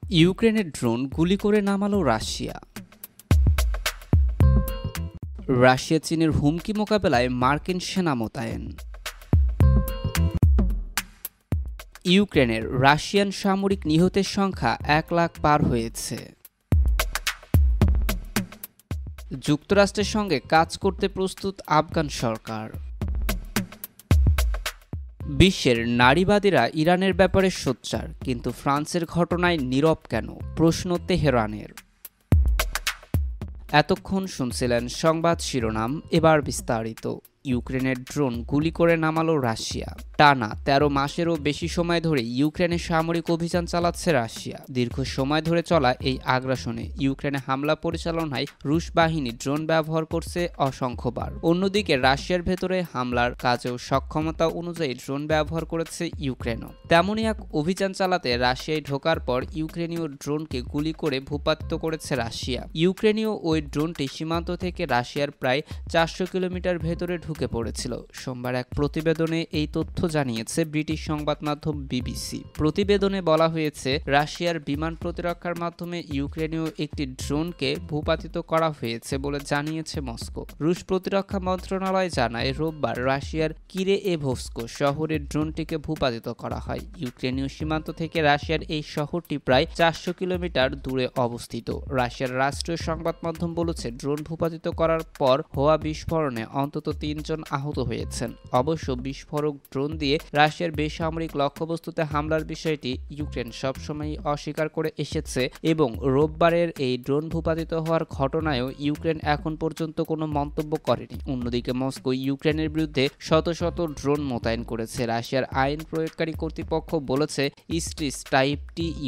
ইউক্রেনের ড্রোন গুলি করে নামালো রাশিয়া। রাশিয়া চীনের হুমকি মোকাবেলায় মার্কিন সেনা মোতায়েন। ইউক্রেনের রাশিয়ান সামরিক নিহতের সংখ্যা 1 লাখ পার হয়েছে। যুক্তরাষ্ট্রের সঙ্গে কাজ করতে প্রস্তুত আফগান সরকার। বিশ্বের নারীবাদীরা ইরানের ব্যাপারে সোচ্চার, কিন্তু ফ্রান্সের ঘটনায় নীরব কেন? প্রশ্ন তেহরানের। এতক্ষণ শুনছিলেন সংবাদ শিরোনাম, এবার বিস্তারিত। ইউক্রেনের ড্রোন গুলি করে নামালো রাশিয়া। টানা 13 মাসেরও বেশি সময় ধরে ইউক্রেনে সামরিক অভিযান চালাচ্ছে রাশিয়া। দীর্ঘ সময় ধরে চলা এই আগ্রাসনে ইউক্রেনে হামলা পরিচালনায় রুশ বাহিনী ড্রোন ব্যবহার করছে অসংখ্যবার। অন্যদিকে রাশিয়ার ভেতরে হামলার কাজেও সক্ষমতা অনুযায়ী ড্রোন ব্যবহার করেছে ইউক্রেনও। তেমনই এক অভিযান চালাতে রাশিয়ায় ঢোকার পর ইউক্রেনীয় ড্রোনকে গুলি করে ভূপাতিত করেছে রাশিয়া। ইউক্রেনীয় ওই ড্রোনটি সীমান্ত থেকে রাশিয়ার প্রায় 400 কিলোমিটার ভেতরে ঢুকে পড়েছিল। সোমবার এক প্রতিবেদনে এই তথ্য জানিয়েছে ব্রিটিশ সংবাদ মাধ্যম বিবিসি। প্রতিবেদনে বলা হয়েছে, রাশিয়ার বিমান প্রতিরক্ষার মাধ্যমে ইউক্রেনীয় একটি ড্রোনকে ভূপাতিত করা হয়েছে বলে জানিয়েছে মস্কো। রুশ প্রতিরক্ষা মন্ত্রণালয় জানায়, রোববার রাশিয়ার কিরেভস্কো শহরে ড্রোনটিকে ভূপাতিত করা হয়। ইউক্রেনীয় সীমান্ত থেকে রাশিয়ার এই শহরটি প্রায় 400 কিলোমিটার দূরে অবস্থিত। রাশিয়ার রাষ্ট্রীয় সংবাদ মাধ্যম বলেছে, ড্রোন ভূপাতিত করার পর হওয়া বিস্ফোরণে অন্তত 3 জন আহত হয়েছেন। অবশ্য বিস্ফোরক ড্রোন দিয়ে রাশিয়ার বেসামরিক লক্ষ্যবস্তুতে হামলার বিষয়টি ইউক্রেন সবসময়ই অস্বীকার করে এসেছে এবং রোববারের এই ড্রোন ভূপাতিত হওয়ার ঘটনায়ও ইউক্রেন এখন পর্যন্ত কোনো মন্তব্য করেনি। অন্যদিকে মস্কো ইউক্রেনের বিরুদ্ধে শত শত ড্রোন মোতায়েন করেছে। রাশিয়ার আইন প্রয়োগকারী কর্তৃপক্ষ বলেছে, ইস্ট্রিস টাইপ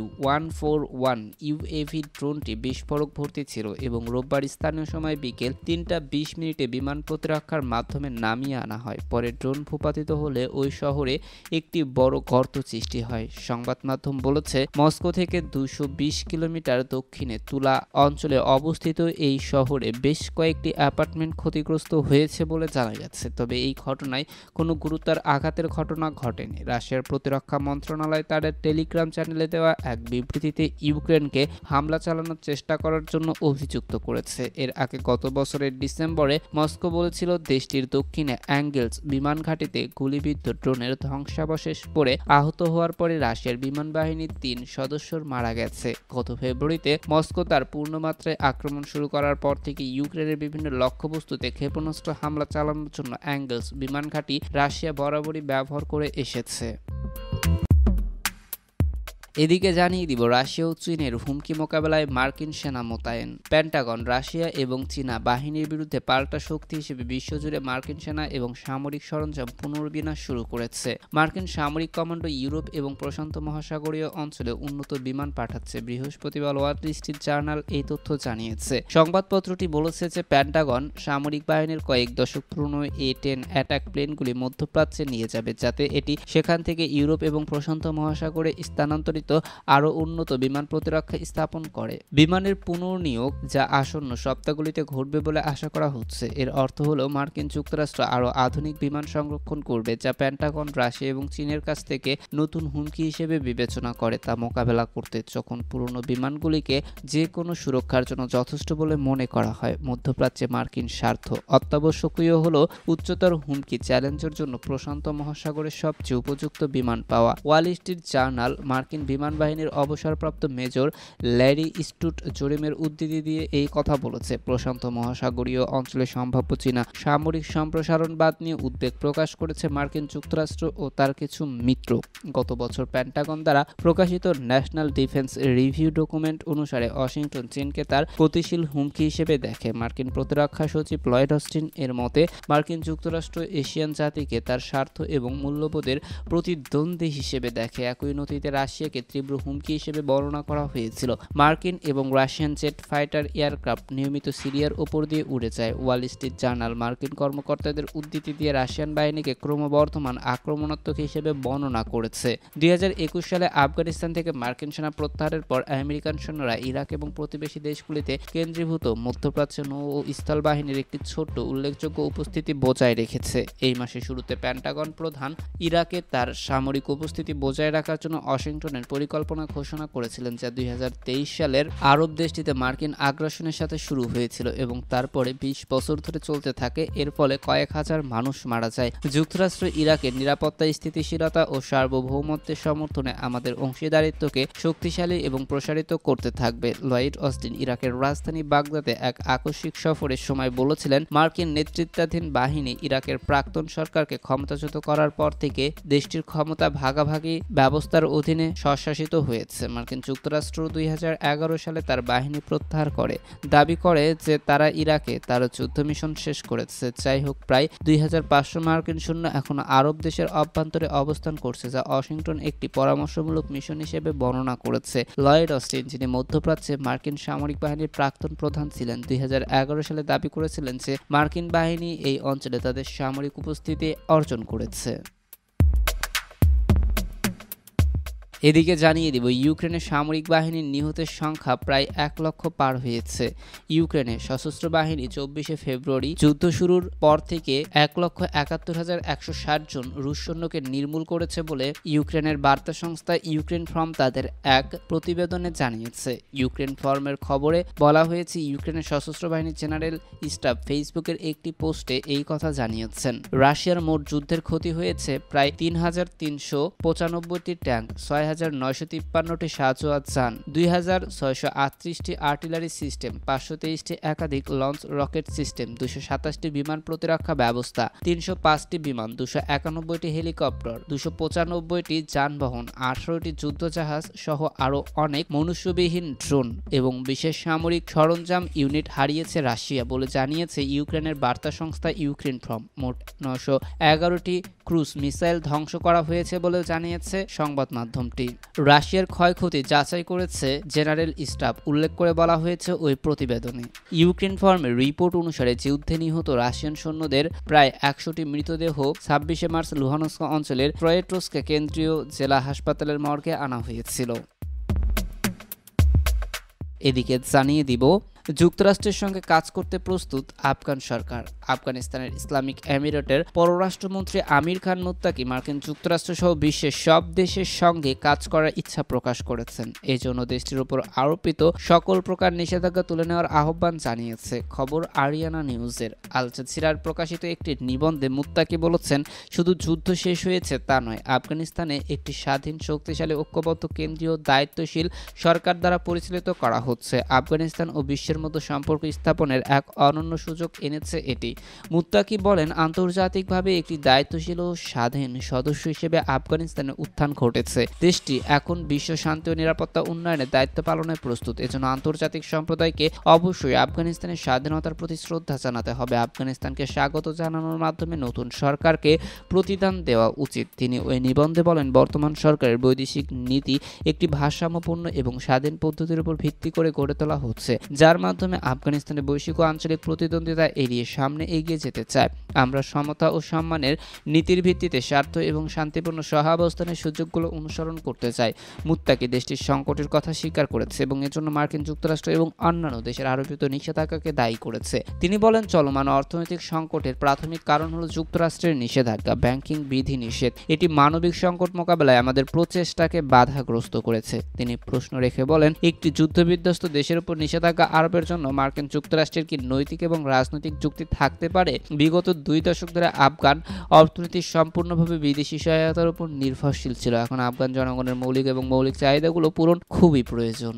TU-141 ইউএভি ড্রোনটি বিস্ফোরক ভর্তি ছিল এবং রোববার স্থানীয় সময় বিকেল 3টা 20 মিনিটে বিমান প্রতিরক্ষার মাধ্যমে নামিয়ে আনা হয়। পরে ড্রোন ভূপাতিত হলে ওই শহরে একটি বড় গর্ত সৃষ্টি হয়। সংবাদ মাধ্যম বলেছে, মস্কো থেকে 220 কিলোমিটার দক্ষিণে তুলা অঞ্চলে অবস্থিত এই শহরে বেশ কয়েকটি অ্যাপার্টমেন্ট ক্ষতিগ্রস্ত হয়েছে বলে জানা গেছে। তবে এই ঘটনায় কোনো গুরুতর আঘাতের ঘটনা ঘটেনি। রাশিয়ার প্রতিরক্ষা মন্ত্রণালয় তাদের টেলিগ্রাম চ্যানেলে দেওয়া এক বিবৃতিতে ইউক্রেনকে হামলা চালানোর চেষ্টা করার জন্য অভিযুক্ত করেছে। এর আগে গত বছরের ডিসেম্বরে মস্কো বলেছিল, দেশটির দক্ষিণে অ্যাঙ্গেলস বিমান ঘাঁটিতে গুলিবিদ্ধ ড্রোনের ধ্বংসাবশেষ পড়ে আহত হওয়ার পরে রাশিয়ার বিমান বাহিনীর 3 সদস্যর মারা গেছে। গত ফেব্রুয়ারিতে মস্কো তার পূর্ণমাত্রায় আক্রমণ শুরু করার পর থেকে ইউক্রেনের বিভিন্ন লক্ষ্যবস্তুতে ক্ষেপণাস্ত্র হামলা চালানোর জন্য অ্যাঙ্গেলস বিমান ঘাঁটি রাশিয়া বরাবরই ব্যবহার করে এসেছে। এদিকে জানিয়ে দিব, রাশিয়া ও চীনের হুমকি মোকাবেলায় মার্কিন সেনা মোতায়েন। পেন্টাগন রাশিয়া এবং চীনা বাহিনীর বিরুদ্ধে পাল্টা শক্তি হিসেবে বিশ্বজুড়ে মার্কিন সেনা এবং সামরিক সরঞ্জাম পুনর্বিন্যাস শুরু করেছে। মার্কিন সামরিক কমান্ডো ইউরোপ এবং প্রশান্ত মহাসাগরীয় অঞ্চলে উন্নত বিমান পাঠাচ্ছে। বৃহস্পতিবার ওয়াল স্ট্রিট জার্নাল এই তথ্য জানিয়েছে। সংবাদপত্রটি বলেছে যে, পেন্টাগন সামরিক বাহিনীর কয়েক দশক পুরনো A-10 অ্যাটাক প্লেনগুলি মধ্যপ্রাচ্যে নিয়ে যাবে, যাতে এটি সেখান থেকে ইউরোপ এবং প্রশান্ত মহাসাগরে স্থানান্তরিত আরও উন্নত বিমান প্রতিরক্ষা স্থাপন করে। বিমানের পুনর্নিয়োগ, যা আসন্ন সপ্তাহগুলিতে ঘটবে বলে আশা করা হচ্ছে। এর অর্থ হলো মার্কিন যুক্তরাষ্ট্র আরও আধুনিক বিমান সংরক্ষণ করবে, যা পেন্টাগন রাশিয়া এবং চীনের কাছ থেকে নতুন হুমকি হিসেবে বিবেচনা করে তা মোকাবেলা করতে। যখন পুরনো বিমানগুলিকে যে কোনো সুরক্ষার জন্য যথেষ্ট বলে মনে করা হয়, মধ্যপ্রাচ্যে মার্কিন স্বার্থ অত্যাবশ্যকীয় হলো উচ্চতর হুমকি চ্যালেঞ্জের জন্য প্রশান্ত মহাসাগরের সবচেয়ে উপযুক্ত বিমান পাওয়া। ওয়াল স্ট্রিট জার্নাল মার্কিন বিমান বাহিনীর অবসরপ্রাপ্ত মেজর ল্যারি স্টুট জোরেমের উদ্ধৃতি দিয়ে এই কথা বলেছে। প্রশান্ত মহাসাগরীয় অঞ্চলে সম্ভাব্য চীনা সামরিক সম্প্রসারণবাদ নিয়ে উদ্বেগ প্রকাশ করেছে মার্কিন যুক্তরাষ্ট্র ও তার কিছু মিত্র। গত বছর পেন্টাগন দ্বারা প্রকাশিত ন্যাশনাল ডিফেন্স রিভিউ ডকুমেন্ট অনুসারে ওয়াশিংটন চীনকে তার গতিশীল হুমকি হিসেবে দেখে। মার্কিন প্রতিরক্ষা সচিব লয়েড অস্টিন এর মতে, মার্কিন যুক্তরাষ্ট্র এশিয়ান জাতিকে তার স্বার্থ এবং মূল্যবোধের প্রতিদ্বন্দ্বী হিসেবে দেখে। একই নথিতে রাশিয়াকে তীব্র হুমকি হিসেবে বর্ণনা করা হয়েছিল। মার্কিন এবং রাশিয়ান জেট ফাইটার এয়ারক্রাফট নিয়মিত সিরিয়ার উপর দিয়ে উড়ে যায়। ওয়াল স্ট্রিট জার্নাল মার্কিন কর্মকর্তাদের উদ্ধৃতি দিয়ে রাশিয়ান বাহিনীকে ক্রমবর্ধমান আক্রমণাত্মক হিসেবে বর্ণনা করেছে। 2021 সালে আফগানিস্তান থেকে মার্কিন সেনা প্রত্যাহারের পর আমেরিকান সৈন্যরা ইরাক এবং প্রতিবেশী দেশগুলিতে কেন্দ্রীভূত মধ্যপ্রাচ্য নৌ ও স্থল বাহিনীর একটি ছোট্ট উল্লেখযোগ্য উপস্থিতি বজায় রেখেছে। এই মাসের শুরুতে পেন্টাগন প্রধান ইরাকে তার সামরিক উপস্থিতি বজায় রাখার জন্য ওয়াশিংটনের পরিকল্পনা ঘোষণা করেছিলেন, যা 2023 সালের আরব দেশটিতে মার্কিন আগ্রাসনের সাথে শুরু হয়েছিল এবং তারপরে 20 বছর ধরে চলতে থাকে। এর ফলে কয়েক হাজার মানুষ মারা যায়। যুক্তরাষ্ট্র ইরাকের নিরাপত্তা, স্থিতিশীলতা ও সার্বভৌমত্বের সমর্থনে আমাদের অংশীদারিত্বকে শক্তিশালী এবং প্রসারিত করতে থাকবে। লয়েড অস্টিন ইরাকের রাজধানী বাগদাদে এক আকস্মিক সফরের সময় বলেছিলেন, মার্কিন নেতৃত্বাধীন বাহিনী ইরাকের প্রাক্তন সরকারকে ক্ষমতাচ্যুত করার পর থেকে দেশটির ক্ষমতা ভাগাভাগি ব্যবস্থার অধীনে স্বশাসিত হয়েছে। মার্কিন যুক্তরাষ্ট্র 2011 সালে তার বাহিনী প্রত্যাহার করে, দাবি করে যে তারা ইরাকে তার যুদ্ধ মিশন শেষ করেছে। যাই হোক, প্রায় 2500 মার্কিন সৈন্য এখন আরব দেশের অভ্যন্তরে অবস্থান করছে, যা ওয়াশিংটন একটি পরামর্শমূলক মিশন হিসেবে বর্ণনা করেছে। লয়েড অস্টিন, যিনি মধ্যপ্রাচ্যে মার্কিন সামরিক বাহিনীর প্রাক্তন প্রধান ছিলেন, 2011 সালে দাবি করেছিলেন যে মার্কিন বাহিনী এই অঞ্চলে তাদের সামরিক উপস্থিতি অর্জন করেছে। এদিকে জানিয়ে দিব, ইউক্রেনের সামরিক বাহিনীর নিহতের সংখ্যা প্রায় 1 লক্ষ পার হয়েছে। ইউক্রেনের সশস্ত্র বাহিনী 24শে ফেব্রুয়ারি যুদ্ধ শুরুর পর থেকে 1,71,160 জন রুশ সৈন্যকে নির্মূল করেছে বলে ইউক্রেনের বার্তা সংস্থা ইউক্রেন ফ্রম তাদের এক প্রতিবেদনে জানিয়েছে। ইউক্রেন ফর্মের খবরে বলা হয়েছে, ইউক্রেনের সশস্ত্র বাহিনীর জেনারেল স্টাফ ফেসবুকের একটি পোস্টে এই কথা জানিয়েছেন। রাশিয়ার মোট যুদ্ধের ক্ষতি হয়েছে প্রায় 3,395টি ট্যাঙ্ক, 6,953টি সাহায্য যান, 2,638টি আর্টিলারি সিস্টেম, 523টি একাধিক লঞ্চ রকেট সিস্টেম, 227টি বিমান প্রতিরক্ষা ব্যবস্থা, 305টি বিমান, 291টি হেলিকপ্টার, 295টি যানবাহন, 18টি যুদ্ধজাহাজ সহ আরও অনেক মনুষ্যবিহীন ড্রোন এবং বিশেষ সামরিক সরঞ্জাম ইউনিট হারিয়েছে রাশিয়া বলে জানিয়েছে ইউক্রেনের বার্তা সংস্থা ইউক্রেন ফ্রম। মোট 911টি ক্রুজ মিসাইল ধ্বংস করা হয়েছে বলেও জানিয়েছে সংবাদ মাধ্যমটি। রাশিয়ার ক্ষয়ক্ষতি যাচাই করেছে জেনারেল স্টাফ, উল্লেখ করে বলা হয়েছে ওই প্রতিবেদনে। ইউক্রেন ফর্মের রিপোর্ট অনুসারে যুদ্ধে নিহত রাশিয়ান সৈন্যদের প্রায় 100টি মৃতদেহ 26শে মার্চ লুহানস্ক অঞ্চলের ট্রয়েট্রোস্কে কেন্দ্রীয় জেলা হাসপাতালের মর্গে আনা হয়েছিল। এদিকে জানিয়ে দিব, যুক্তরাষ্ট্রের সঙ্গে কাজ করতে প্রস্তুত আফগান সরকার। আফগানিস্তানের ইসলামিক আমিরাতের পররাষ্ট্রমন্ত্রী আমির খান মুত্তাকি মার্কিন যুক্তরাষ্ট্র সহ বিশ্বের সব দেশের সঙ্গে কাজ করার ইচ্ছা প্রকাশ করেছেন। এজন্য দেশটির উপর আরোপিত সকল প্রকার নিষেধাজ্ঞা তুলে নেওয়ার আহ্বান জানিয়েছে। খবর আরিয়ানা নিউজের। আল জাজিরার প্রকাশিত একটি নিবন্ধে মুত্তাকি বলেছেন, শুধু যুদ্ধ শেষ হয়েছে তা নয়, আফগানিস্তানে একটি স্বাধীন, শক্তিশালী, ঐক্যবদ্ধ, কেন্দ্রীয়, দায়িত্বশীল সরকার দ্বারা পরিচালিত করা হচ্ছে। আফগানিস্তান ও বিশ্বের মধ্যে সম্পর্ক স্থাপনের এক অনন্য সুযোগ এনেছে এটি। মুত্তাকি বলেন, আন্তর্জাতিকভাবে একটি দায়িত্বশীল ও স্বাধীন সদস্য হিসেবে আফগানিস্তানের উত্থান ঘটেছে। দেশটি এখন বিশ্ব শান্তি ও নিরাপত্তা উন্নয়নের দায়িত্ব পালনে প্রস্তুত। এজন্য আন্তর্জাতিক সম্প্রদায়কে অবশ্যই আফগানিস্তানের স্বাধীনতার প্রতি শ্রদ্ধা জানাতে হবে। আফগানিস্তানকে স্বাগত জানানোর মাধ্যমে নতুন সরকারকে প্রতিদান দেওয়া উচিত। তিনি ওই নিবন্ধে বলেন, বর্তমান সরকারের বৈদেশিক নীতি একটি ভারসাম্যপূর্ণ এবং স্বাধীন পদ্ধতির উপর ভিত্তি করে গড়ে তোলা হচ্ছে, যার মাধ্যমে আফগানিস্তানের বৈশ্বিক ও আঞ্চলিক প্রতিদ্বন্দ্বিতা এড়িয়ে সামনে এগিয়ে যেতে চায়। আমরা সমতা ও সম্মানের নীতির ভিত্তিতে স্বার্থ এবং শান্তিপূর্ণ সহাবস্থানের সুযোগগুলো অনুসরণ করতে চাই। মুত্তাকি দেশটির সংকটের কথা স্বীকার করেছে এবং এজন্য মার্কিন যুক্তরাষ্ট্র এবং অন্যান্য দেশের আরোপিত নিষেধাজ্ঞাকে দায়ী করেছে। তিনি বলেন, চলমান অর্থনৈতিক সংকটের প্রাথমিক কারণ হলো যুক্তরাষ্ট্রের নিষেধাজ্ঞা, ব্যাংকিং বিধিনিষেধ। এটি মানবিক সংকট মোকাবেলায় আমাদের প্রচেষ্টাকে বাধাগ্রস্ত করেছে। তিনি প্রশ্ন রেখে বলেন, একটি যুদ্ধবিধ্বস্ত দেশের উপর নিষেধাজ্ঞা আরোপের জন্য মার্কিন যুক্তরাষ্ট্রের কি নৈতিক এবং রাজনৈতিক যুক্তি থাকতে পারে? বিগত 2 দশক ধরে আফগান অর্থনীতি সম্পূর্ণভাবে বিদেশি সহায়তার উপর নির্ভরশীল ছিল। এখন আফগান জনগণের মৌলিক চাহিদাগুলো পূরণ খুবই প্রয়োজন।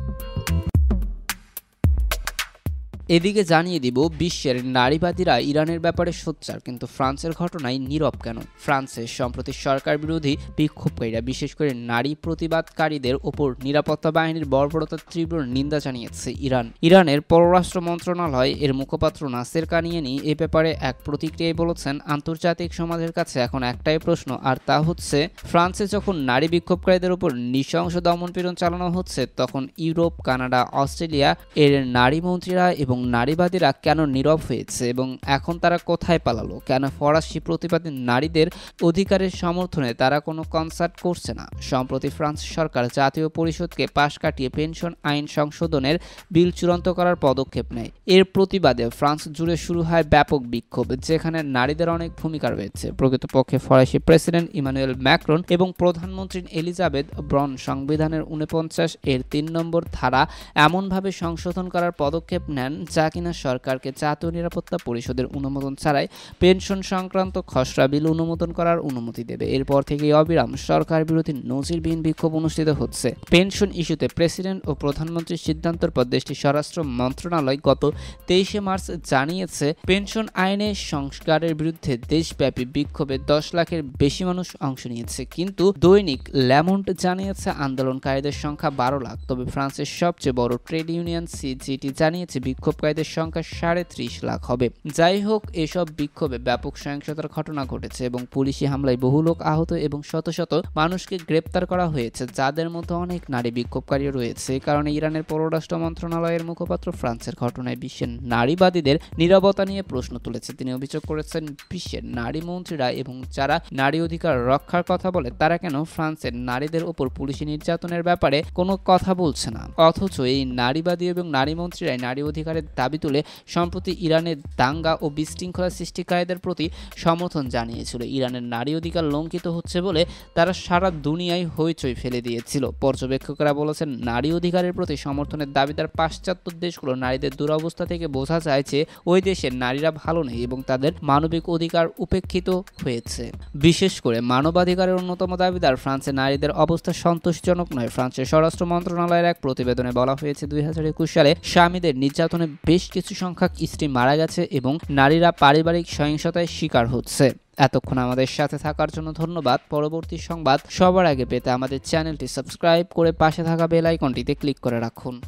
এদিকে জানিয়ে দিব, বিশ্বের নারীবাদীরা ইরানের ব্যাপারে সোচ্চার, কিন্তু ফ্রান্সের ঘটনায় নীরব কেন? ফ্রান্সের সম্প্রতি সরকার বিরোধী বিক্ষোভকারীরা, বিশেষ করে নারী প্রতিবাদকারীদের ওপর নিরাপত্তা বাহিনীর বর্বরতার তীব্র নিন্দা জানিয়েছে ইরানের পররাষ্ট্র মন্ত্রণালয় এর মুখপাত্র নাসের কানিয়ানি এ ব্যাপারে এক প্রতিক্রিয়ায় বলেছেন, আন্তর্জাতিক সমাজের কাছে এখন একটাই প্রশ্ন, আর তা হচ্ছে, ফ্রান্সে যখন নারী বিক্ষোভকারীদের উপর নৃশংস দমনপীড়ন চালানো হচ্ছে, তখন ইউরোপ, কানাডা, অস্ট্রেলিয়া এর নারী মন্ত্রীরা এবং নারীবাদীরা কেন নীরব হয়েছে এবং এখন তারা কোথায় পালালো, কেন ফরাসি প্রতিবাদী নারীদের অধিকারের সমর্থনে তারা কোনো কনসার্ট করছে না। সম্প্রতি ফ্রান্স সরকার জাতীয় পরিষদকে পাশ কাটিয়ে পেনশন আইন সংশোধনের বিল চূড়ান্ত করার পদক্ষেপ নেয়। এর প্রতিবাদে ফ্রান্স জুড়ে শুরু হয় ব্যাপক বিক্ষোভ, যেখানে নারীদের অনেক ভূমিকা রয়েছে। প্রকৃতপক্ষে ফরাসি প্রেসিডেন্ট ইমানুয়েল ম্যাক্রন এবং প্রধানমন্ত্রী এলিজাবেথ ব্রন সংবিধানের 49 এর 3 নম্বর ধারা এমনভাবে সংশোধন করার পদক্ষেপ নেন যা কিনা সরকারকে জাতীয় নিরাপত্তা পরিষদের অনুমোদন ছাড়াই পেনশন সংক্রান্ত খসড়া বিল অনুমোদন করার অনুমতি দেবে। এরপর থেকে অবিরাম সরকার বিরোধী নজিরবিহীন বিক্ষোভ অনুষ্ঠিত হচ্ছে। পেনশন ইস্যুতে প্রেসিডেন্ট ও প্রধানমন্ত্রীর সিদ্ধান্তের পর দেশটির স্বরাষ্ট্র মন্ত্রণালয় গত 23 মার্চ জানিয়েছে, পেনশন আইনে সংস্কারের বিরুদ্ধে দেশব্যাপী বিক্ষোভে 10 লাখের বেশি মানুষ অংশ নিয়েছে। কিন্তু দৈনিক ল্যামন্ট জানিয়েছে আন্দোলনকারীদের সংখ্যা 12 লাখ। তবে ফ্রান্সের সবচেয়ে বড় ট্রেড ইউনিয়ন সিজিটি জানিয়েছে বিক্ষোভকারীদের সংখ্যা 3.5 লাখ হবে। যাই হোক, এসব বিক্ষোভে ব্যাপক সহিংসতার ঘটনা ঘটেছে এবং পুলিশি হামলায় বহু লোক আহত এবং শত শত মানুষকে গ্রেপ্তার করা হয়েছে, যাদের মধ্যে অনেক নারী বিক্ষোভকারী রয়েছে। এই কারণে ইরানের পররাষ্ট্র মন্ত্রণালয়ের মুখপাত্র ফ্রান্সের ঘটনায় বিশ্বের নারীবাদীদের নীরবতা নিয়ে প্রশ্ন তুলেছে। তিনি অভিযোগ করেছেন, বিশ্বের নারী মন্ত্রীরা এবং যারা নারী অধিকার রক্ষার কথা বলে তারা কেন ফ্রান্সের নারীদের উপর পুলিশি নির্যাতনের ব্যাপারে কোনো কথা বলছে না। অথচ এই নারীবাদী এবং নারী মন্ত্রীরাই নারী অধিকারের দাবি তুলে সম্প্রতি ইরানের দাঙ্গা ও বিশৃঙ্খলা সৃষ্টিকারীদের প্রতি সমর্থন জানিয়েছিল। ইরানের নারী অধিকার লঙ্ঘিত হচ্ছে বলে তারা সারা দুনিয়ায় হইচই ফেলে দিয়েছিল। পর্যবেক্ষকরা বলেছেন, নারী অধিকারের প্রতি সমর্থনের দাবিদার পাশ্চাত্য দেশগুলো নারীদের দুরবস্থা থেকে বোঝা যায় যে ওই দেশের নারীরা ভালো নেই এবং তাদের মানবিক অধিকার উপেক্ষিত হয়েছে। বিশেষ করে মানবাধিকারের অন্যতম দাবিদার ফ্রান্সের নারীদের অবস্থা সন্তোষজনক নয়। ফ্রান্সের স্বরাষ্ট্র মন্ত্রণালয়ের এক প্রতিবেদনে বলা হয়েছে, 2021 সালে স্বামীদের নির্যাতনে বেশ কিছু সংখ্যক স্ত্রী মারা গেছে এবং নারীরা পারিবারিক সহিংসতায় শিকার হচ্ছে। এতক্ষণ আমাদের সাথে থাকার জন্য ধন্যবাদ। পরবর্তী সংবাদ সবার আগে পেতে আমাদের চ্যানেলটি সাবস্ক্রাইব করে পাশে থাকা বেল আইকনটিতে ক্লিক করে রাখুন।